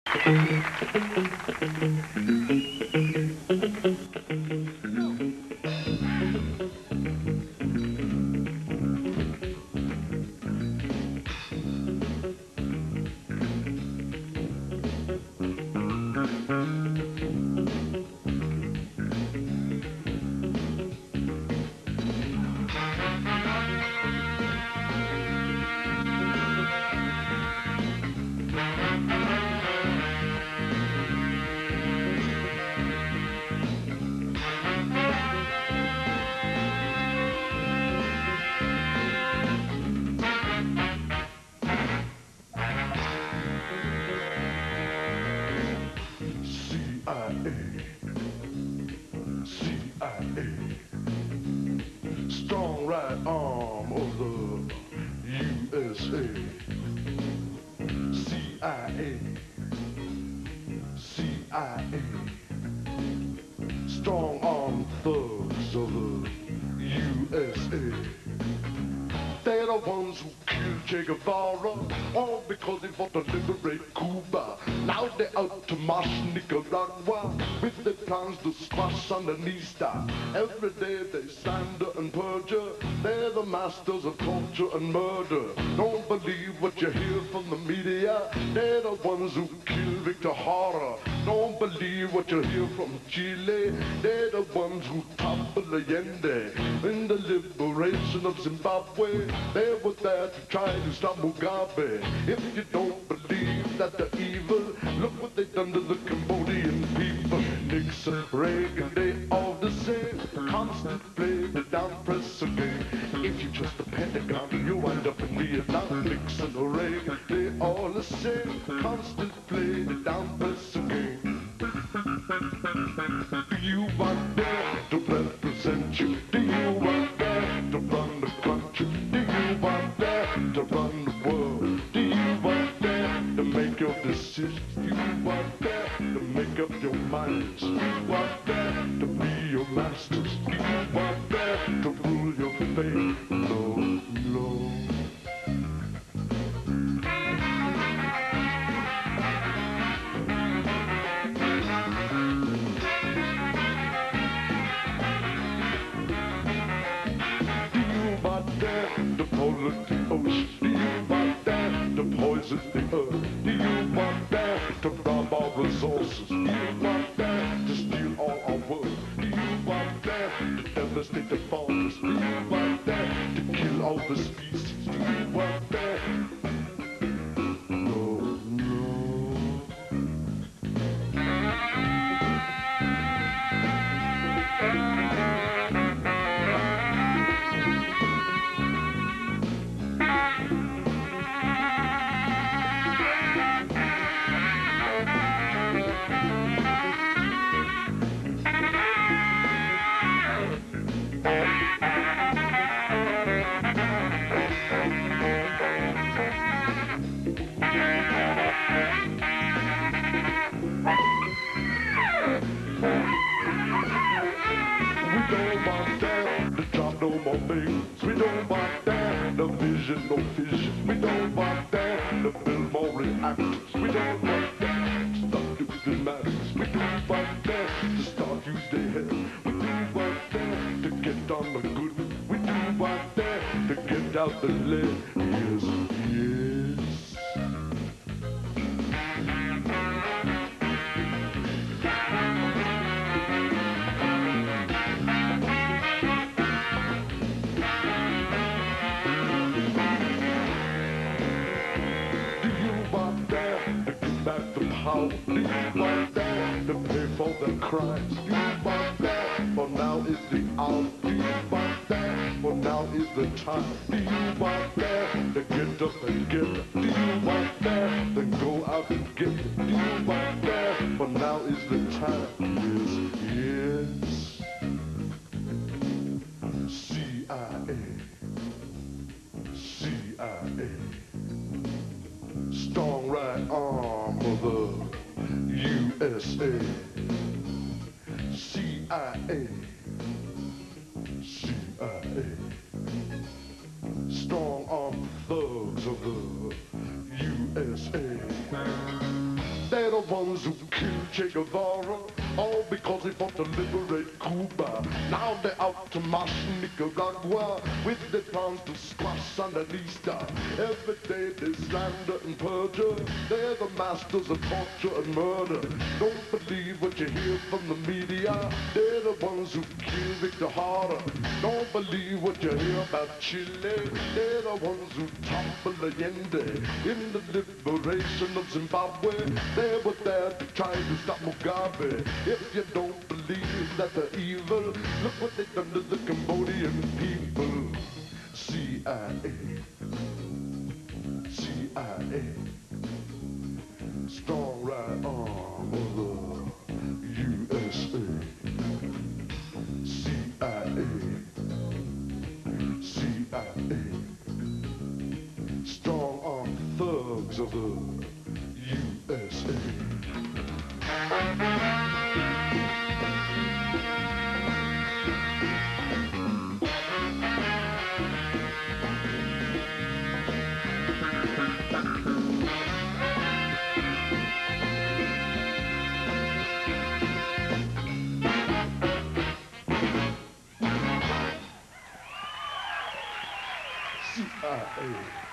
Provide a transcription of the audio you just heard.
C.I.A. Strong right arm of the USA. C.I.A. C.I.A. Strong arm thugs of the USA. They're the ones who killed Che Guevara, all because he fought to liberate Cuba. Now they're out to march Nicaragua with their plans to squash Sandinista. Every day they slander and perjure. They're the masters of torture and murder. Don't believe what you hear from the media. They're the ones who killed Victor Jara. Don't believe what you hear from Chile. They're the ones who toppled Allende in the liberation of Zimbabwe. They were there to try to stop Mugabe. If you don't believe that they're evil, look what they done to the Cambodian people. Nixon, Reagan, they all the same. Constant play the down press again. If you trust the Pentagon, you wind up in Vietnam. Nixon or Reagan, they all the same. Constant play the down press again. Do you want them to represent you? Do you want them to run the country? Do you want them to run the world? Do you want them to make your decisions? Do you want them to make up your minds? Do you want them to be your masters? Do you want them to rule your fate? No, no. To pollute the ocean? Do you want them to poison the earth? Do you want them to rob our resources? Do you want them to steal all our wealth? Do you want them to devastate the forests? Do you want them to kill all the species? Do you want them? No, no. We don't want that, the vision, no vision. We don't want that, to build more reactors. We don't want that, to stop doing matters. We don't want that, to start use their head. We do want that, to get on the good. We do want that, to get out the lead. Yes, yes. Do you want that to pay for their crimes? Do you want that? For now is the hour. Do you want that? For now is the time. Do you want that? To get up and get it. Do you want that? Then go out and get it. Do you want that? For now is the time. Yes, yes. C.I.A. C.I.A. Strong right arm of the USA. C.I.A. C.I.A. Strong arm thugs of the USA. They're the the ones who killed Che Guevara, all because they fought to liberate Cuba. Now they're out to march Nicaragua with their plans to squash Sandinista. Every day they slander and perjure. They're the masters of torture and murder. Don't believe what you hear from the media. They're the ones who killed Victor Jara. Don't believe what you hear about Chile. They're the ones who toppled Allende in the liberation of Zimbabwe. They were there to try to stop Mugabe. If you don't believe that they're evil, look what they've done to the Cambodian people. C.I.A. C.I.A. Strong right arm of the USA. C.I.A. C.I.A. Strong arm thugs of the USA. C.I.A.